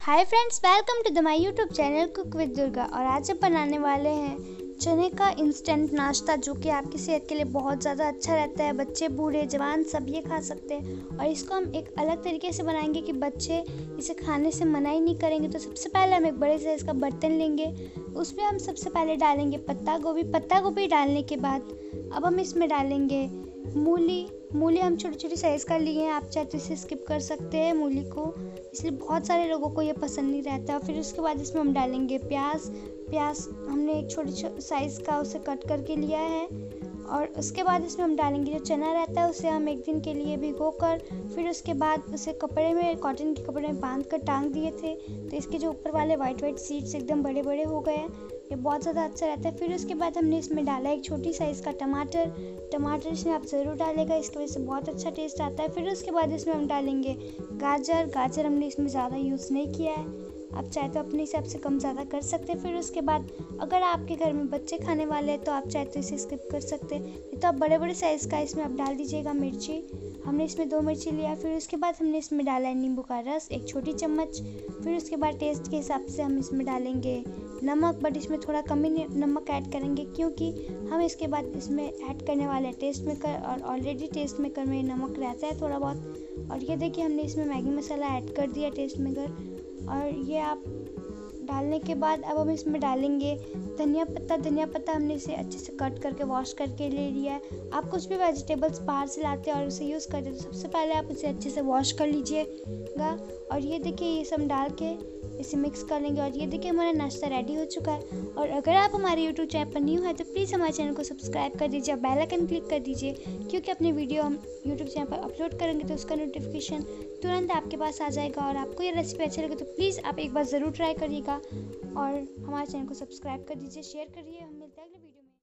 Hi friends, welcome to the my YouTube channel cook with Durga. और आज हम बनाने वाले हैं चने का इंस्टेंट नाश्ता, जो कि आपकी सेहत के लिए बहुत ज़्यादा अच्छा रहता है। बच्चे बूढ़े जवान सब ये खा सकते हैं। और इसको हम एक अलग तरीके से बनाएंगे कि बच्चे इसे खाने से मना ही नहीं करेंगे। तो सबसे पहले हम एक बड़े साइज़ का बर्तन लेंगे, उसमें हम सबसे पहले डालेंगे पत्ता गोभी डालने के बाद अब हम इसमें डालेंगे मूली हम छोटी छोटी साइज़ का लिए हैं। आप चाहे तो इसे स्किप कर सकते हैं मूली को, इसलिए बहुत सारे लोगों को ये पसंद नहीं रहता। फिर उसके बाद इसमें हम डालेंगे प्याज हमने एक छोटी साइज़ का उसे कट करके लिया है। और उसके बाद इसमें हम डालेंगे जो चना रहता है, उसे हम एक दिन के लिए भिगो कर फिर उसके बाद उसे कॉटन के कपड़े में बांध कर टांग दिए थे। तो इसके जो ऊपर वाले वाइट सीड्स एकदम बड़े बड़े हो गए हैं, ये बहुत ज़्यादा अच्छा रहता है। फिर उसके बाद हमने इसमें डाला एक छोटी साइज़ का टमाटर इसमें आप ज़रूर डालेगा, इसकी वजह से बहुत अच्छा टेस्ट आता है। फिर उसके बाद इसमें हम डालेंगे गाजर हमने इसमें ज़्यादा यूज़ नहीं किया है, आप चाहे तो अपने हिसाब से कम ज़्यादा कर सकते हैं। फिर उसके बाद अगर आपके घर में बच्चे खाने वाले हैं तो आप चाहे तो इसे स्किप कर सकते हैं, नहीं तो आप बड़े साइज़ का इसमें आप डाल दीजिएगा मिर्ची। हमने इसमें 2 मिर्ची लिया। फिर उसके बाद हमने इसमें डाला है नींबू का रस 1 छोटी चम्मच। फिर उसके बाद टेस्ट के हिसाब से हम इसमें डालेंगे नमक, बट इसमें थोड़ा कम ही नमक ऐड करेंगे क्योंकि हम इसके बाद इसमें ऐड करने वाले हैं टेस्ट मेकर, और ऑलरेडी टेस्ट मेकर में नमक रहता है थोड़ा बहुत। और ये देखिए हमने इसमें मैगी मसाला ऐड कर दिया टेस्ट मेकर। और ये आप डालने के बाद अब हम इसमें डालेंगे धनिया पत्ता हमने इसे अच्छे से कट करके वॉश करके ले लिया है। आप कुछ भी वेजिटेबल्स बाहर से लाते हैं और उसे यूज़ करते हैं तो सबसे पहले आप उसे अच्छे से वॉश कर लीजिएगा। और ये देखिए ये सब डाल के इसे मिक्स कर लेंगे। और ये देखिए हमारा नाश्ता रेडी हो चुका है। और अगर आप हमारे यूट्यूब चैनल पर न्यू है तो प्लीज़ हमारे चैनल को सब्सक्राइब कर दीजिए और बेल आइकन क्लिक कर दीजिए, क्योंकि अपनी वीडियो हम यूट्यूब चैनल पर अपलोड करेंगे तो उसका नोटिफिकेशन तुरंत आपके पास आ जाएगा। और आपको ये रेसिपी अच्छी लगे तो प्लीज़ आप एक बार ज़रूर ट्राई करिएगा और हमारे चैनल को सब्सक्राइब कर दीजिए, शेयर करिए। हम मिलते हैं अगले वीडियो।